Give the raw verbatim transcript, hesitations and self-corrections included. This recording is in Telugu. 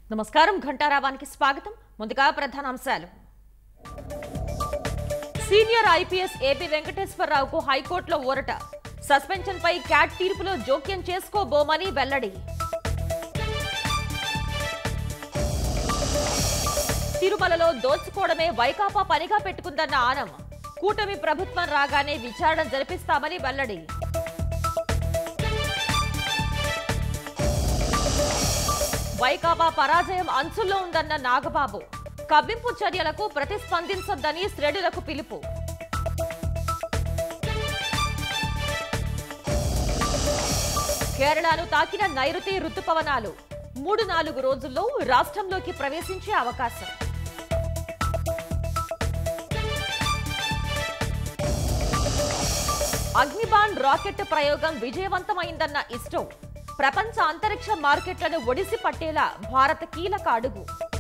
నమస్కారం ఘంటారావానికి స్వాగతం ముందుగా ప్రధానాంశాలు సీనియర్ ఐపీఎస్ ఏపీ వెంకటేశ్వరరావుకు హైకోర్టులో ఊరట సస్పెన్షన్ పై క్యాట్ తీర్పులో జోక్యం చేసుకోబోమని వెల్లడి తిరుమలలో దోచుకోవడమే వైకాపా పనిగా పెట్టుకుందన్న ఆనం కూటమి ప్రభుత్వం రాగానే విచారణ జరిపిస్తామని వెల్లడి వైకాపా పరాజయం అంచుల్లో ఉందన్న నాగబాబు కవ్వింపు చర్యలకు ప్రతిస్పందించొద్దని శ్రేణులకు పిలుపు కేరళను తాకిన నైరుతి రుతుపవనాలు మూడు నాలుగు రోజుల్లో రాష్ట్రంలోకి ప్రవేశించే అవకాశం అగ్నిబాన్ రాకెట్ ప్రయోగం విజయవంతమైందన్న ఇస్రో ప్రపంచ అంతరిక్ష మార్కెట్లను ఒడిసి పట్టేలా భారత కీలక అడుగు